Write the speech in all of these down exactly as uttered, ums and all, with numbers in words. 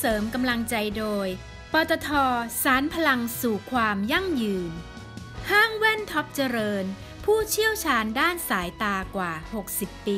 เสริมกำลังใจโดยปตท.สานพลังสู่ความยั่งยืนห้างแว่นท็อปเจริญผู้เชี่ยวชาญด้านสายตากว่าหกสิบปี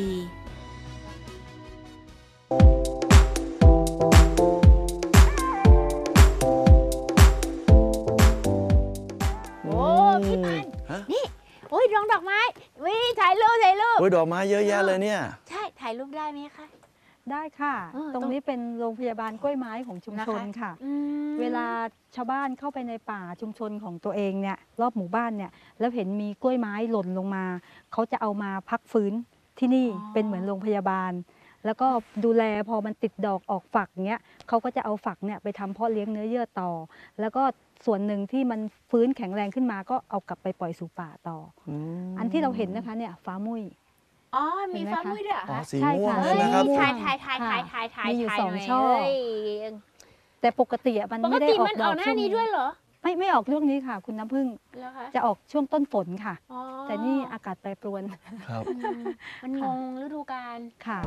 โอ้พี่พันนี่โอ้ยดอกดอกไม้วิถ่ายรูปถ่ายรูปโอ้ยดอกไม้เยอะแยะเลยเนี่ยใช่ถ่ายรูปได้ไหมคะได้ค่ะตรงนี้เป็นโรงพยาบาลกล้วยไม้ของชุมชนค่ะเวลาชาวบ้านเข้าไปในป่าชุมชนของตัวเองเนี่ยรอบหมู่บ้านเนี่ยแล้วเห็นมีกล้วยไม้หล่นลงมาเขาจะเอามาพักฟื้นที่นี่เป็นเหมือนโรงพยาบาลแล้วก็ดูแลพอมันติดดอกออกฝักเนี้ยเขาก็จะเอาฝักเนี่ยไปทำเพาะเลี้ยงเนื้อเยื่อต่อแล้วก็ส่วนหนึ่งที่มันฟื้นแข็งแรงขึ้นมาก็เอากลับไปปล่อยสู่ป่าต่ออันที่เราเห็นนะคะเนี่ยฟ้ามุ้ยอ๋อมีฟ้ามุ้ยด้วยเหรอคะสีม่วงใช่ไหมครับถ่ายถ่ายถ่ายถ่ายถ่ายถ่ายมีอยู่สองช่อแต่ปกติมันไม่ได้ออกดอกช่วงนี้ด้วยเหรอไม่ไม่ออกช่วงนี้ค่ะคุณน้ำผึ้งจะออกช่วงต้นฝนค่ะแต่นี่อากาศแปรปรวนครับมันงงฤดูกาลค่ะ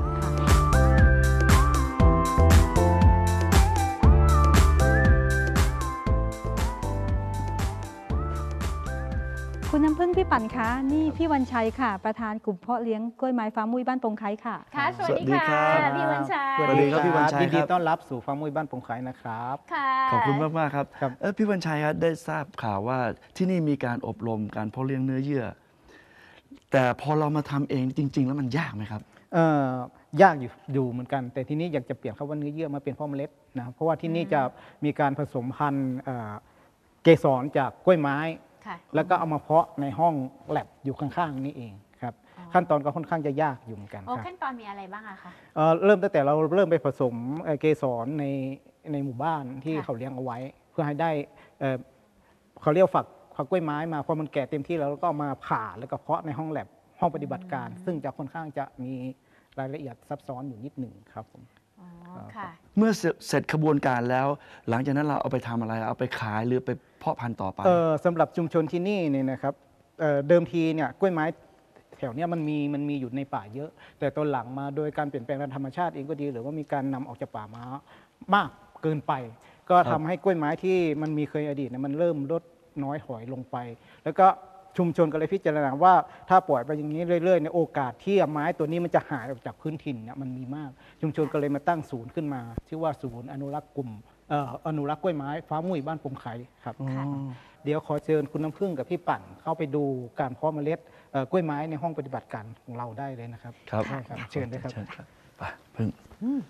คุณน้ำผึ้งพี่ปั่นคะนี่พี่วันชัยค่ะประธานกลุ่มเพาะเลี้ยงกล้วยไม้ฟ้ามุ้ยบ้านปงไคค่ะค่ะสวัสดีค่ะพี่วันชัยสวัสดีครับพี่วันชัยยินดีต้อนรับสู่ฟ้ามุ้ยบ้านปงไคนะครับค่ะขอบคุณมากมากครับเออพี่วันชัยครับได้ทราบข่าวว่าที่นี่มีการอบรมการเพาะเลี้ยงเนื้อเยื่อแต่พอเรามาทำเองจริงๆแล้วมันยากไหมครับเอ่อยากอยู่ดูเหมือนกันแต่ที่นี้อยากจะเปลี่ยนคำว่าเนื้อเยื่อมาเป็นเพาะเมล็ดนะเพราะว่าที่นี่จะมีการผสมพันธุ์เกสรจากกล้วยไม้แล้วก็เอามาเพาะในห้องแลบอยู่ข้างๆนี่เองครับขั้นตอนก็ค่อนข้างจะยากอยู่เหมือนกันครับขั้นตอนมีอะไรบ้างอะคะเริ่มตั้งแต่เราเริ่มไปผสมเกสรในในหมู่บ้านที่เขาเลี้ยงเอาไว้เพื่อให้ได้เขาเรียกฝักฝักกล้วยไม้มาพอมันแก่เต็มที่แล้วก็มาผ่าแล้วก็เพาะในห้องแลบห้องปฏิบัติการซึ่งจะค่อนข้างจะมีรายละเอียดซับซ้อนอยู่นิดหนึ่งครับผมเมื่อเสร็จขบวนการแล้วหลังจากนั้นเราเอาไปทำอะไรเอาไปขายหรือไปเพาะพันธุ์ต่อไปสำหรับชุมชนที่นี่เนี่ยนะครับเดิมทีเนี่ยกล้วยไม้แถวนี้มันมีมันมีอยู่ในป่าเยอะแต่ตอนหลังมาโดยการเปลี่ยนแปลงทางธรรมชาติเองก็ดีหรือว่ามีการนำออกจากป่ามามากเกินไปก็ทำให้กล้วยไม้ที่มันมีเคยอดีตเนี่ยมันเริ่มลดน้อยถอยลงไปแล้วก็ชุมชนก็เลยพิจารณาว่าถ้าปล่อยไปอย่างนี้เรื่อยๆในโอกาสที่ไม้ตัวนี้มันจะหายออกจากพื้นถิ่นเนี่ยมันมีมากชุมชนก็เลยมาตั้งศูนย์ขึ้นมาชื่อว่าศูนย์อนุรักษ์กลุ่มอนุรักษ์กล้วยไม้ฟ้ามุ้ยบ้านปงไคครับเดี๋ยวขอเชิญคุณน้ำผึ้งกับพี่ปั่นเข้าไปดูการเพาะเมล็ดกล้วยไม้ในห้องปฏิบัติการของเราได้เลยนะครับครับเชิญเลยครับไปพึ่ง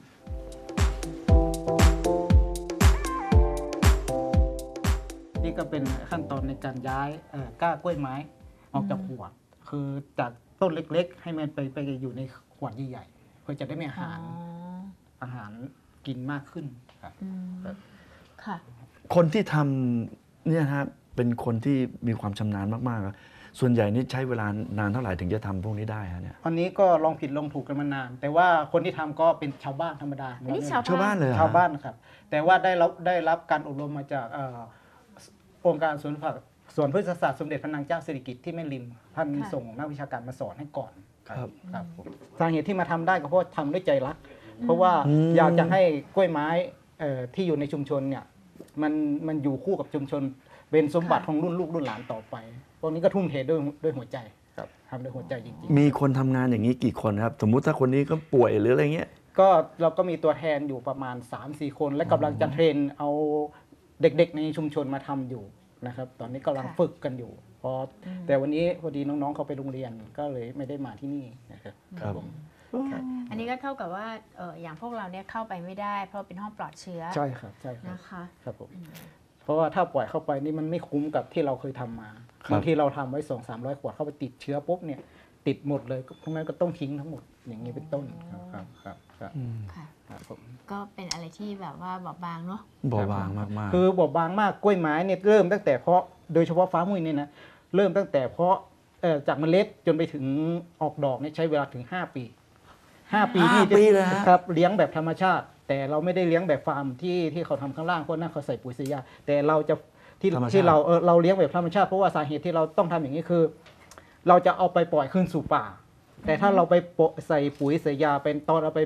นี่ก็เป็นขั้นตอนในการย้ายก้ากล้วยไม้ออกจากขวดคือจากต้นเล็กๆให้มันไปไปอยู่ในขวดใหญ่ๆเพื่อจะได้มีอาหารอาหารกินมากขึ้นครับค่ะคนที่ทำเนี่ยฮะเป็นคนที่มีความชำนาญมากๆส่วนใหญ่นี่ใช้เวลานานเท่าไหร่ถึงจะทำพวกนี้ได้ฮะเนี่ยอันนี้ก็ลองผิดลองถูกกันมานาน แต่ว่าคนที่ทำก็เป็นชาวบ้านธรรมดาชาวบ้านเลยชาวบ้านครับแต่ว่าได้รับได้รับการอบรมมาจากองค์การสวนผักสวนพืชศาสตร์สมเด็จพระนางเจ้าสิริกิติ์ที่แม่ริมท่านส่งนักวิชาการมาสอนให้ก่อนครับครับสาเหตุที่มาทำได้ก็เพราะทำด้วยใจรักเพราะว่าอยากจะให้กล้วยไม้ที่อยู่ในชุมชนเนี่ยมันมันอยู่คู่กับชุมชนเป็นสมบัติของรุ่นลูกรุ่นหลานต่อไปพวกนี้ก็ทุ่มเทด้วยด้วยหัวใจครับทำด้วยหัวใจจริงๆมีคนทำงานอย่างนี้กี่คนครับสมมุติถ้าคนนี้ก็ป่วยหรืออะไรเงี้ยก็เราก็มีตัวแทนอยู่ประมาณ สามสี่ คนและกำลังจะเทรนเอาเด็กๆในชุมชนมาทำอยู่นะครับตอนนี้กำลังฝึกกันอยู่พอแต่วันนี้พอดีน้องๆเขาไปโรงเรียนก็เลยไม่ได้มาที่นี่นะครับครับอันนี้ก็เท่ากับว่าอย่างพวกเราเนี่ยเข้าไปไม่ได้เพราะเป็นห้องปลอดเชื้อใช่ครับใช่นะคะครับผมเพราะว่าถ้าปล่อยเข้าไปนี่มันไม่คุ้มกับที่เราเคยทำมาบางที่เราทำไว้สองสามร้อยขวดเข้าไปติดเชื้อปุ๊บเนี่ยติดหมดเลยพวกนั้นก็ต้องทิ้งทั้งหมดอย่างนี้เป็นต้นครับครับครับครับผมก็เป็นอะไรที่แบบว่าบอบบางเนาะบอบบางมากๆคือบอบบางมากกล้วยไม้เนี่ยเริ่มตั้งแต่เพาะโดยเฉพาะฟ้ามุ้ยเนี่ยนะเริ่มตั้งแต่เพาะจากเมล็ดจนไปถึงออกดอกเนี่ยใช้เวลาถึงห้าปีห้าปีนี่ครับเลี้ยงแบบธรรมชาติแต่เราไม่ได้เลี้ยงแบบฟาร์มที่ที่เขาทำข้างล่างเพราะนั่นเขาใส่ปุ๋ยเสียแต่เราจะที่ที่เราเออเราเลี้ยงแบบธรรมชาติเพราะว่าสาเหตุที่เราต้องทำอย่างนี้คือเราจะเอาไปปล่อยคืนสู่ป่าแต่ถ้าเราไปใส่ปุ๋ยเสียยาเป็นตอนเราไป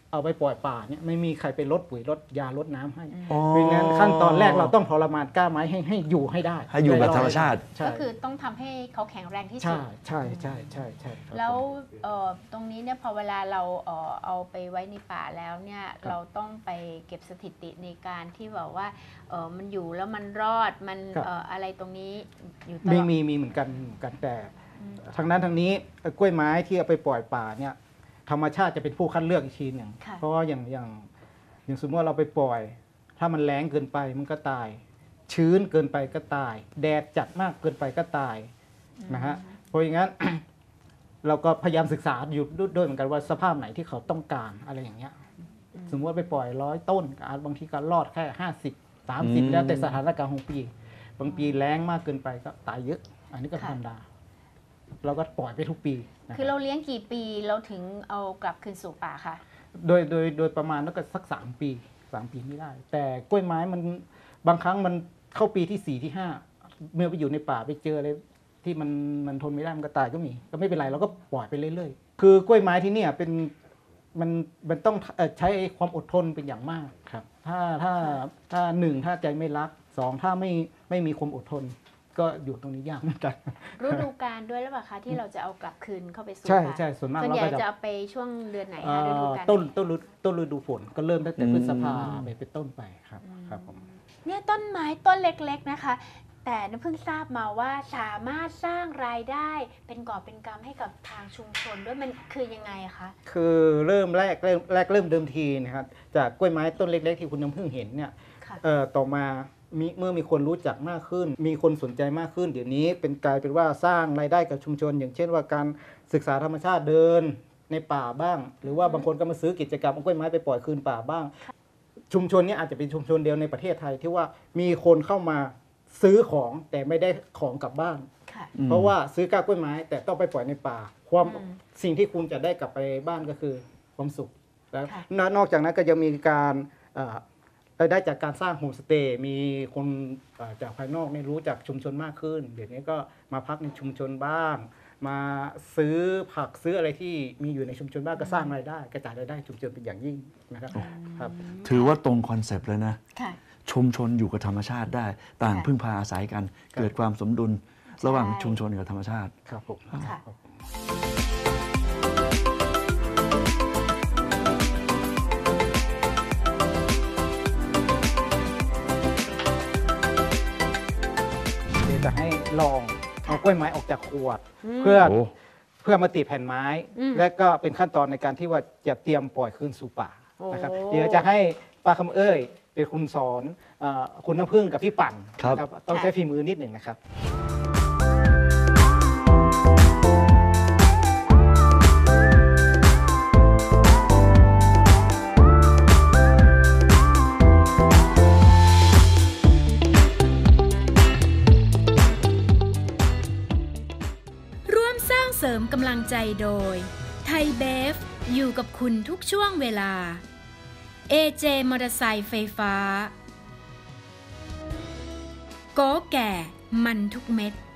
เอาไปปล่อยป่าเนี่ยไม่มีใครไปลดปุ๋ยลดยาลดน้ำให้เพราะงั้นขั้นตอนแรกเราต้องทรมานกล้าไม้ให้ให้อยู่ให้ได้ให้อยู่แบบธรรมชาติก็คือต้องทำให้เขาแข็งแรงที่สุดใช่ใช่ใช่ใช่ใช่แล้วตรงนี้เนี่ยพอเวลาเราเอาไปไว้ในป่าแล้วเนี่ยเราต้องไปเก็บสถิติในการที่แบบว่ามันอยู่แล้วมันรอดมันอะไรตรงนี้อยู่ตลอดมีมีมีเหมือนกันเหมือนกันแต่ทางนั้นทางนี้กล้วยไม้ที่เอาไปปล่อยป่าเนี่ยธรรมชาติจะเป็นผู้คัดเลือกอีกทีหนึ่งเพราะว่าอย่างอย่างอย่างสมมติว่าเราไปปล่อย ถ้ามันแรงเกินไปมันก็ตายชื้นเกินไปก็ตายแดดจัดมากเกินไปก็ตายนะฮะเพราะอย่างนั้น เราก็พยายามศึกษาอยู่ด้วยเหมือนกันว่าสภาพไหนที่เขาต้องการอะไรอย่างเงี้ยสมมติว่าไปปล่อยร้อยต้นบางทีก็รอดแค่ห้าสิบสามสิบแล้วแต่สถานการณ์ของปีบางปีแรงมากเกินไปก็ตายเยอะอันนี้ก็ธรรมดาเราก็ปล่อยไปทุกปีคือเราเลี้ยงกี่ปีเราถึงเอากลับคืนสู่ป่าค่ะโดยโดยโดยประมาณแล้วก็สักสามปีสามปีไม่ได้แต่กล้วยไม้มันบางครั้งมันเข้าปีที่สี่ที่ห้าเมื่อไปอยู่ในป่าไปเจออะไรที่มันมันทนไม่ได้มันก็ตายก็มีก็ไม่เป็นไรเราก็ปล่อยไปเรื่อยๆคือกล้วยไม้ที่นี่เป็นมันมันต้องใช้ความอดทนเป็นอย่างมากครับถ้าถ้าถ้าหนึ่งถ้าใจไม่รักสองถ้าไม่ไม่มีความอดทนก็อยู่ตรงนี้ยากเหมือนกันฤดูกาลด้วยหรือเปล่าคะที่เราจะเอากลับคืนเข้าไปสู่ใช่ใช่ส่วนมากเราจะเอาไปช่วงเดือนไหนคะฤดูกาลต้นต้นฤดูต้นฤดูฝนก็เริ่มตั้งแต่พฤษภาไปเป็นต้นไปครับครับผมเนี่ยต้นไม้ต้นเล็กๆนะคะแต่น้ำเพิ่งทราบมาว่าสามารถสร้างรายได้เป็นกอบเป็นกำให้กับทางชุมชนด้วยมันคือยังไงคะคือเริ่มแรกเริ่มแรกเริ่มเดิมทีนะครับจากกล้วยไม้ต้นเล็กๆที่คุณน้ำพึ่งเห็นเนี่ยต่อมาเมื่อมีคนรู้จักมากขึ้นมีคนสนใจมากขึ้นเดี๋ยวนี้เป็นกลายเป็นว่าสร้างรายได้กับชุมชนอย่างเช่นว่าการศึกษาธรรมชาติเดินในป่าบ้างหรือว่าบางคนก็มาซื้อกิจกรรมเอากล้วยไม้ไปปล่อยคืนป่าบ้างชุมชนนี้อาจจะเป็นชุมชนเดียวในประเทศไทยที่ว่ามีคนเข้ามาซื้อของแต่ไม่ได้ของกลับบ้านเพราะว่าซื้อกล้วยไม้แต่ต้องไปปล่อยในป่าความสิ่งที่คุณจะได้กลับไปบ้านก็คือความสุขแล้วนอกจากนั้นก็จะมีการรายได้จากการสร้างโฮมสเตย์มีคนจากภายนอกนี่รู้จักชุมชนมากขึ้นเดี๋ยวนี้ก็มาพักในชุมชนบ้างมาซื้อผักซื้ออะไรที่มีอยู่ในชุมชนบ้างก็สร้างรายได้กระจายรายได้ชุมชนเป็นอย่างยิ่งนะครับครับถือว่าตรงคอนเซปต์เลยนะชุมชนอยู่กับธรรมชาติได้ต่างพึ่งพาอาศัยกันเกิดความสมดุลระหว่างชุมชนกับธรรมชาติครับผมจะให้ลองเอากล้วยไม้ออกจากขวดเพื่อเพื่อมาติดแผ่นไม้และก็เป็นขั้นตอนในการที่ว่าจะเตรียมปล่อยคืนสู่ป่านะครับเดี๋ยวจะให้ป้าคำเอ้ยเป็นคุณสอนคุณน้ำพึ่งกับพี่ปั่นต้องใช้ฝีมือนิดหนึ่งนะครับเสริมกำลังใจโดยไทยเบฟอยู่กับคุณทุกช่วงเวลา เอ เจ มอเตอร์ไซค์ไฟฟ้าโกแก่มันทุกเม็ด